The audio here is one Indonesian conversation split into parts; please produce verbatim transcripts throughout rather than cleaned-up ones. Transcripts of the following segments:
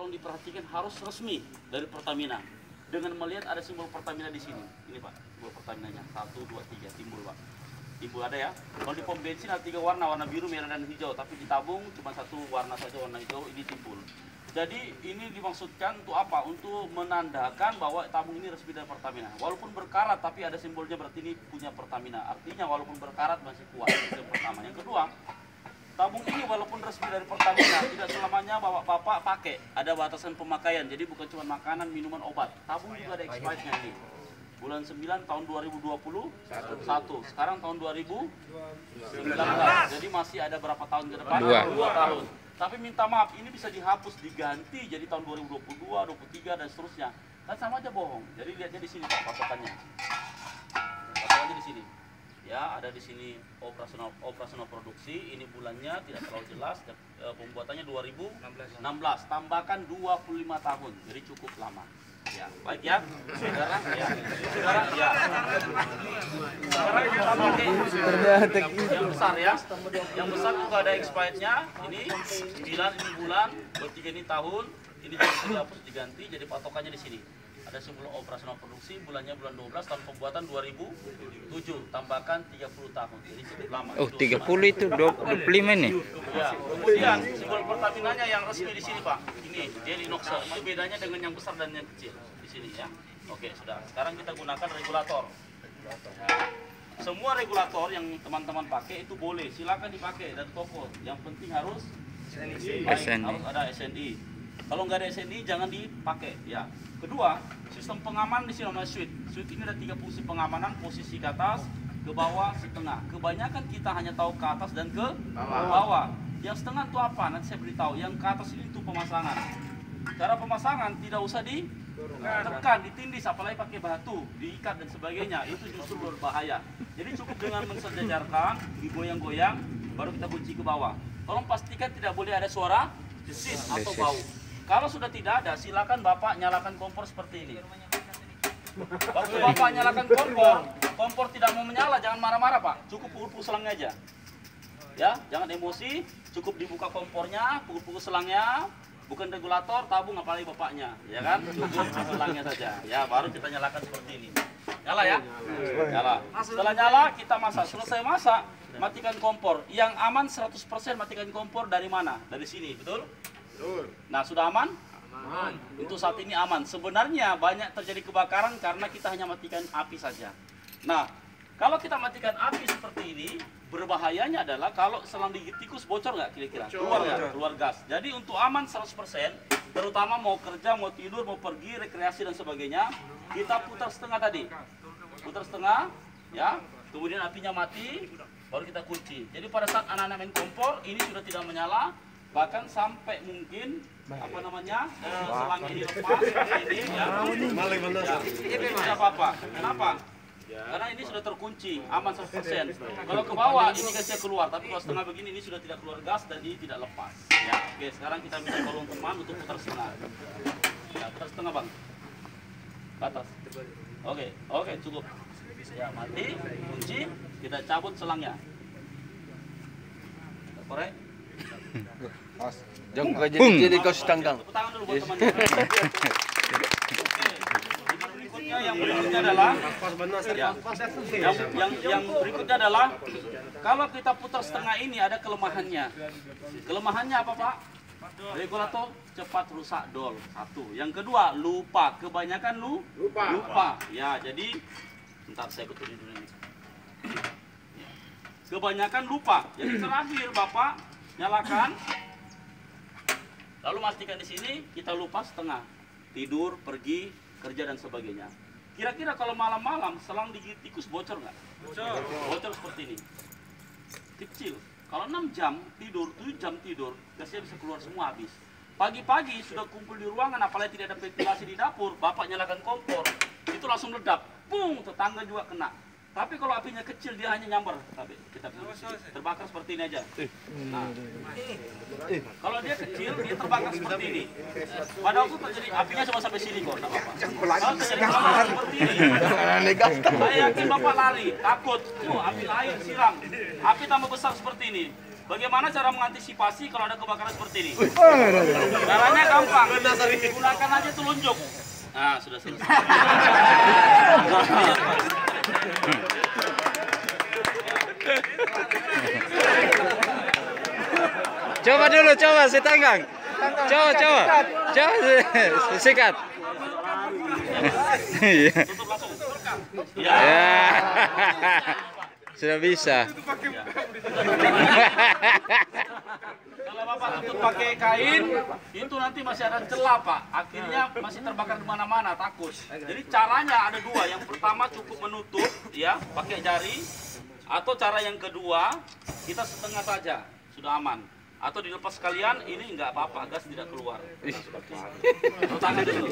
tolong diperhatikan harus resmi dari Pertamina. Dengan melihat ada simbol Pertamina di sini. Ini Pak, simbol Pertaminanya. Satu, dua, tiga, timbul Pak. Timbul ada ya. Kalau di pom bensin ada tiga warna, warna biru, merah, dan hijau. Tapi di tabung cuma satu warna saja, warna hijau, ini timbul. Jadi ini dimaksudkan untuk apa? Untuk menandakan bahwa tabung ini resmi dari Pertamina. Walaupun berkarat tapi ada simbolnya, berarti ini punya Pertamina. Artinya walaupun berkarat masih kuat. Itu yang pertama. Yang kedua, tabung ini walaupun resmi dari Pertamina tidak selamanya bapak-bapak pakai. Ada batasan pemakaian. Jadi bukan cuma makanan, minuman, obat. Tabung juga ada expirednya ini. Bulan sembilan tahun dua ribu dua puluh satu. Sekarang tahun dua ribu sembilan belas. Jadi masih ada berapa tahun ke depan? Dua. Dua tahun. Tapi minta maaf, ini bisa dihapus, diganti jadi tahun dua ribu dua puluh dua, dua puluh tiga, dan seterusnya. Kan sama aja bohong. Jadi lihatnya di sini Pak, patokannya. Patokannya di sini. Ya, ada di sini operasional operasional produksi. Ini bulannya tidak terlalu jelas. Pembuatannya dua ribu enam belas. Tambahkan dua puluh lima tahun. Jadi cukup lama. Ya, baik ya. Sekarang ya. Sekarang ya. Sekarang kita pakai yang besar ya. Yang besar juga ada expirednya. Ini sembilan ini bulan, bertiga ini tahun. Ini juga dihapus diganti. Jadi patokannya di sini. Ada simbol operasional produksi, bulannya bulan dua belas, tahun pembuatan dua ribu tujuh. Tambahkan tiga puluh tahun. Jadi cukup lama. Oh, tiga puluh itu dua puluh lima nih. Ya, kemudian simbol Pertaminanya yang resmi di sini Pak. Ini dia di Noxer. Itu bedanya dengan yang besar dan yang kecil di sini ya. Oke, sudah. Sekarang kita gunakan regulator. Ya. Semua regulator yang teman-teman pakai itu boleh, silakan dipakai dari toko. Yang penting harus baik, harus ada S N I. Kalau nggak ada S N I jangan dipakai ya. Kedua, sistem pengaman di sini namanya switch. Switch ini ada tiga fungsi pengamanan, posisi ke atas, ke bawah, setengah. Kebanyakan kita hanya tahu ke atas dan ke bawah. Yang setengah itu apa? Nanti saya beritahu. Yang ke atas ini itu pemasangan. Cara pemasangan tidak usah ditekan, ditindis, apalagi pakai batu, diikat dan sebagainya. Itu justru berbahaya. Jadi cukup dengan mensejajarkan, digoyang-goyang, baru kita kunci ke bawah. Tolong pastikan tidak boleh ada suara desis atau bau. Kalau sudah tidak ada, silakan Bapak nyalakan kompor seperti ini. Waktu Bapak nyalakan kompor, kompor tidak mau menyala, jangan marah-marah Pak. Cukup pukul-pukul selangnya aja. Ya, jangan emosi, cukup dibuka kompornya, pukul-pukul selangnya, bukan regulator, tabung apalagi bapaknya, ya kan? Cukup selangnya saja. Ya, baru kita nyalakan seperti ini. Nyala ya? Nyala. Setelah nyala, kita masak. Selesai masak, matikan kompor. Yang aman seratus persen matikan kompor dari mana? Dari sini, betul? Betul. Nah, sudah aman? Aman. Untuk saat ini aman. Sebenarnya banyak terjadi kebakaran karena kita hanya matikan api saja. Nah, kalau kita matikan api seperti ini, berbahayanya adalah kalau selang digigit tikus bocor nggak kira-kira? Keluar nggak? Keluar gas. Jadi untuk aman seratus persen, terutama mau kerja, mau tidur, mau pergi, rekreasi dan sebagainya, kita putar setengah tadi. Putar setengah, ya. Kemudian apinya mati, baru kita kunci. Jadi pada saat anak-anak main kompor, ini sudah tidak menyala. Bahkan sampai mungkin apa namanya eh, selang ini lepas ini ya, ya ini tidak apa-apa. Kenapa? Karena ini sudah terkunci, aman seratus persen. Kalau ke bawah ini gasnya keluar, tapi kalau setengah begini ini sudah tidak keluar gas dan ini tidak lepas. Ya, oke. Sekarang kita minta tolong teman untuk putar setengah. Ya, putar setengah bang. Ke atas. Oke, oke cukup. Ya mati, kunci, kita cabut selangnya. Korek. Jangan kau jadi jadi kau setanggang. Tepuk tangan dulu buat teman-teman. Berikutnya yang berikutnya adalah ya, yang, yang yang berikutnya adalah kalau kita putar setengah ini ada kelemahannya. Kelemahannya apa Pak? Regulator cepat rusak dol. Satu. Yang kedua lupa. Kebanyakan lu lupa. Lupa. Ya jadi bentar saya betulin dulu ini. Kebanyakan lupa. Jadi terakhir Bapak nyalakan. Lalu pastikan di sini kita lupa setengah. Tidur, pergi, kerja dan sebagainya. Kira-kira kalau malam-malam selang digigit tikus bocor nggak? Bocor. Bocor seperti ini. Kecil. Kalau enam jam tidur, tujuh jam tidur, gasnya bisa keluar semua habis. Pagi-pagi sudah kumpul di ruangan, apalagi tidak ada ventilasi di dapur, Bapak nyalakan kompor, itu langsung ledak. Pung, tetangga juga kena. Tapi kalau apinya kecil dia hanya nyamber. Tapi kita terbakar seperti ini aja. Nah, kalau dia kecil dia terbakar seperti ini. Pada waktu terjadi apinya cuma sampai sini kok, enggak apa-apa. Kalau terjadi kebakaran seperti ini, saya yakin Bapak lari, takut. Oh, api lain siram. Api tambah besar seperti ini. Bagaimana cara mengantisipasi kalau ada kebakaran seperti ini? Caranya gampang. Gunakan aja telunjuk. Nah, sudah selesai. Coba dulu, coba si tanggang. Coba, coba. Coba sikat. Tutup langsung. Ya. Sudah bisa. Kalau Bapak tutup pakai kain, itu nanti masih ada celah, Pak. Akhirnya masih terbakar di mana-mana, takut. Jadi caranya ada dua. Yang pertama cukup menutup, ya, pakai jari. Atau cara yang kedua, kita setengah saja, sudah aman. Atau dilepas sekalian, ini nggak apa-apa, gas tidak keluar. Nah, seperti itu. Tangan dulu.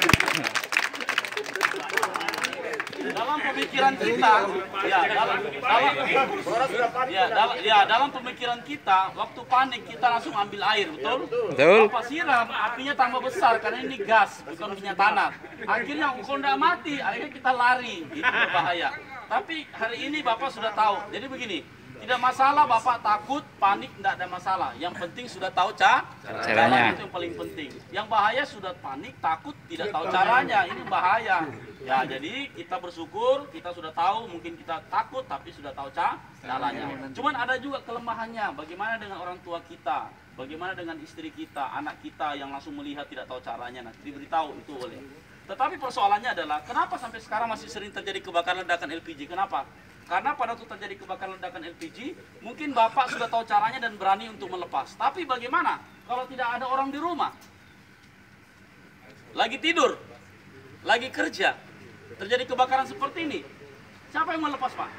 Dalam pemikiran kita, ya dalam, dalam, ya, dalam, ya dalam pemikiran kita, waktu panik kita langsung ambil air, betul? Betul. Bapak siram, apinya tambah besar karena ini gas, bukan minyak tanah. Akhirnya kalau nggak mati, akhirnya kita lari, itu berbahaya. Tapi hari ini Bapak sudah tahu, jadi begini. Tidak masalah Bapak takut, panik, tidak ada masalah. Yang penting sudah tahu ca caranya. Itu yang paling penting. Yang bahaya sudah panik, takut, tidak tahu caranya. Ini bahaya. Ya, jadi kita bersyukur, kita sudah tahu, mungkin kita takut, tapi sudah tahu ca caranya. Cuman ada juga kelemahannya. Bagaimana dengan orang tua kita? Bagaimana dengan istri kita, anak kita yang langsung melihat tidak tahu caranya? Nanti diberitahu, itu boleh. Tetapi persoalannya adalah, kenapa sampai sekarang masih sering terjadi kebakaran ledakan L P G? Kenapa? Karena pada waktu terjadi kebakaran ledakan L P G, mungkin Bapak sudah tahu caranya dan berani untuk melepas. Tapi bagaimana kalau tidak ada orang di rumah? Lagi tidur, lagi kerja, terjadi kebakaran seperti ini. Siapa yang melepas, Pak?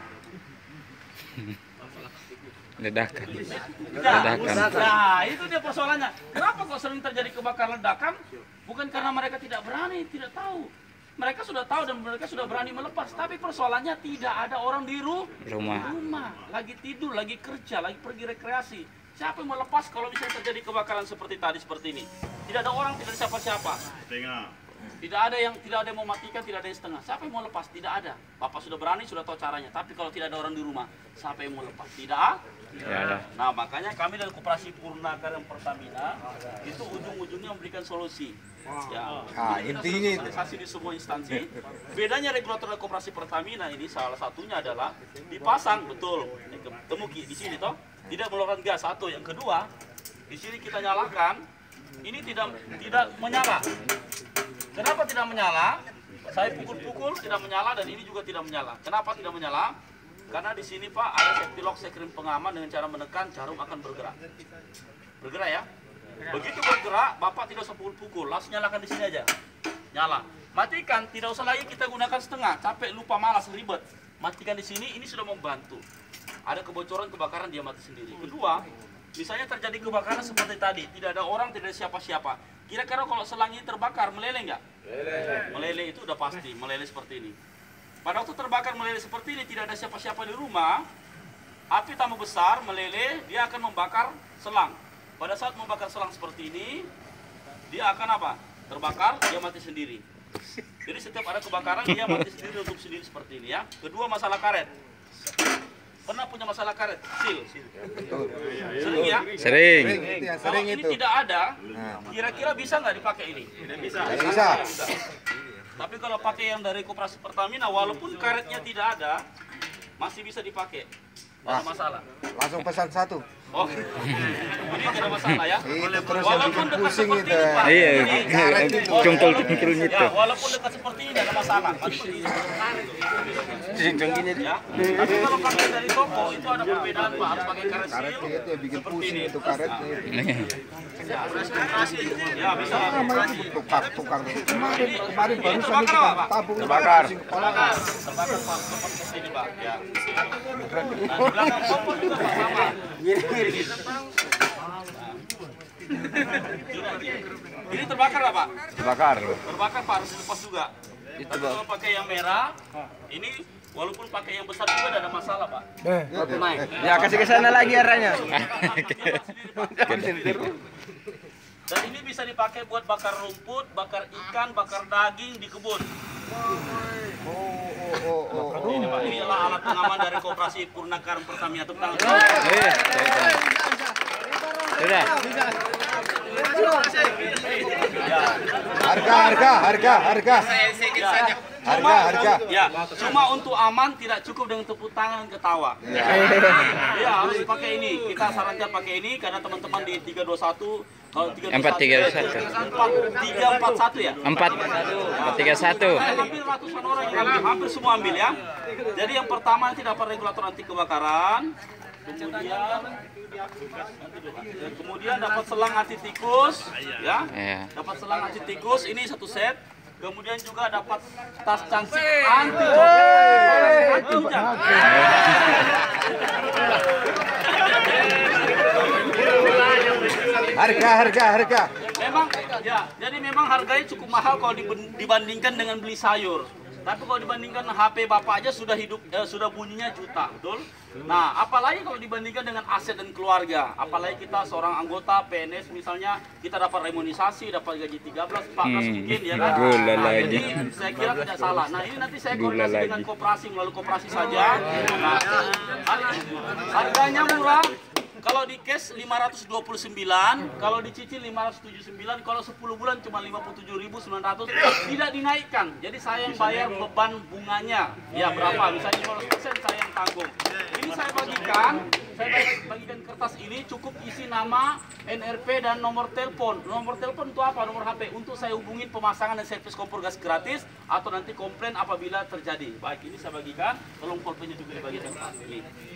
Ledakan. Nah, nah, itu dia persoalannya. Kenapa kok sering terjadi kebakaran ledakan? Bukan karena mereka tidak berani, tidak tahu. Mereka sudah tahu dan mereka sudah berani melepas. Tapi persoalannya tidak ada orang di ru Rumah. rumah. Lagi tidur, lagi kerja, lagi pergi rekreasi. Siapa yang melepas kalau misalnya terjadi kebakaran seperti tadi, seperti ini? Tidak ada orang, tidak ada siapa-siapa. Tidak ada yang tidak ada yang mau matikan, tidak ada yang setengah. Siapa yang mau lepas? Tidak ada. Bapak sudah berani, sudah tahu caranya. Tapi kalau tidak ada orang di rumah, siapa yang mau lepas? Tidak ada. Nah, makanya kami dari Koperasi Purnakarya Pertamina itu ujung-ujungnya memberikan solusi. Ya, Ah, intinya itu. sosialisasi di semua instansi. Bedanya regulator dari Koperasi Pertamina ini salah satunya adalah dipasang betul. Temuki di sini toh, tidak mengeluarkan gas. Satu, yang kedua, di sini kita nyalakan, ini tidak tidak menyala. Kenapa tidak menyala? Saya pukul-pukul tidak menyala dan ini juga tidak menyala. Kenapa tidak menyala? Karena di sini Pak ada safety lock sekrim pengaman dengan cara menekan jarum akan bergerak. Bergerak ya. Begitu bergerak, Bapak tidak usah pukul-pukul, langsung nyalakan di sini aja. Nyala. Matikan, tidak usah lagi kita gunakan setengah, capek, lupa, malas, ribet. Matikan di sini, ini sudah membantu. Ada kebocoran, kebakaran, dia mati sendiri. Kedua, misalnya terjadi kebakaran seperti tadi, tidak ada orang, tidak ada siapa-siapa. Kira-kira kalau selang ini terbakar, meleleh nggak? Meleleh. Meleleh itu udah pasti, meleleh seperti ini. Pada waktu terbakar meleleh seperti ini, tidak ada siapa-siapa di rumah, api tambah besar, meleleh, dia akan membakar selang. Pada saat membakar selang seperti ini, dia akan apa? Terbakar, dia mati sendiri. Jadi setiap ada kebakaran, dia mati sendiri, tutup sendiri seperti ini ya. Kedua, masalah karet. Pernah punya masalah karet? Sil. Sering ya? Sering. Kalau ini tidak ada, kira-kira bisa nggak dipakai ini? Bisa. Bisa. Tapi kalau pakai yang dari Koperasi Pertamina, walaupun karetnya tidak ada, masih bisa dipakai. Tidak ada masalah. Langsung pesan satu. Oh, ini tidak ada masalah ya. Itu terus yang Walaupun bikin dekat pusing seperti itu. ini, Pak. Iya, Ini, cungkul-cungkulnya itu. ya, walaupun dekat seperti ini tidak ada masalah. Masih ya. Tapi kalau pakai dari toko itu ada perbedaan Pak. Harus pakai karet seal. Karetnya itu yang bikin seperti pusing ini. itu karetnya. Ya, harus koperasi. Ya, bisa koperasi. Tukar-tukar. Kemarin kemarin Ini barusan terbakar itu apa, Pak? tabung Terbakar. pusing kepala. Terbakar, terbakar Pak. Seperti sini Pak. Ya. Nah, di belakang kompor juga Pak sama. Ini terbakar lah Pak. Terbakar. Terbakar Pak, harus dilepas juga. Tapi kalau pakai yang merah, ini walaupun pakai yang besar juga tidak ada masalah Pak. Ya kasih ke sana lagi arahnya. Dan ini bisa dipakai buat bakar rumput, bakar ikan, bakar daging di kebun. Oh, oh, oh. Ini Pak, ini adalah alat pengaman dari Koperasi Purnakarya Pertamina. Tepuk tangan. Iya. Sudah. Harga, harga, harga, harga. Ya. Harga, harga. Ya, cuma untuk aman tidak cukup dengan tepuk tangan dan ketawa. Ya, harus pakai ini. Kita sarankan pakai ini karena teman-teman di tiga dua satu kalau tiga Empat tiga satu. tiga empat satu ya. Empat empat tiga satu. Hampir ratusan orang yang ambil, hampir semua ambil ya. Jadi yang pertama nanti dapat regulator anti kebakaran. Kemudian kemudian dapat selang anti tikus, ya. Iya. Dapat selang anti tikus ini satu set. Kemudian juga dapat tas cansik anti anti hujan. Harga, harga, harga. Memang ya, jadi memang harganya cukup mahal kalau diben- dibandingkan dengan beli sayur. Tapi kalau dibandingkan H P Bapak aja sudah hidup eh, sudah bunyinya juta, betul? Nah, apalagi kalau dibandingkan dengan aset dan keluarga. Apalagi kita seorang anggota P N S misalnya, kita dapat remunisasi, dapat gaji tiga belas, empat belas Hmm. mungkin ya kan. Gula Nah, lagi. jadi saya kira tidak salah. Nah, ini nanti saya Gula koordinasi lagi. dengan koperasi melalui koperasi saja. Nah, har- harganya murah. Kalau di cash lima ratus dua puluh sembilan, kalau dicicil lima ratus tujuh puluh sembilan, kalau sepuluh bulan cuma lima puluh tujuh ribu sembilan ratus, tidak dinaikkan. Jadi saya yang bayar beban bunganya. Ya berapa? Misalnya lima belas persen saya yang tanggung. Ini saya bagikan, saya bagikan kertas ini cukup isi nama, N R P dan nomor telepon. Nomor telepon itu apa? Nomor H P untuk saya hubungin pemasangan dan servis kompor gas gratis atau nanti komplain apabila terjadi. Baik, ini saya bagikan. Tolong pulpennya juga dibagikan Pak. Ini.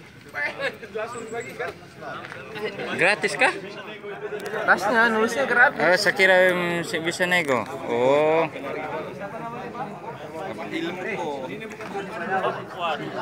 Gratis kah? Tasnya nulisnya gratis. Oh, saya kira mm, bisa nego. Oh.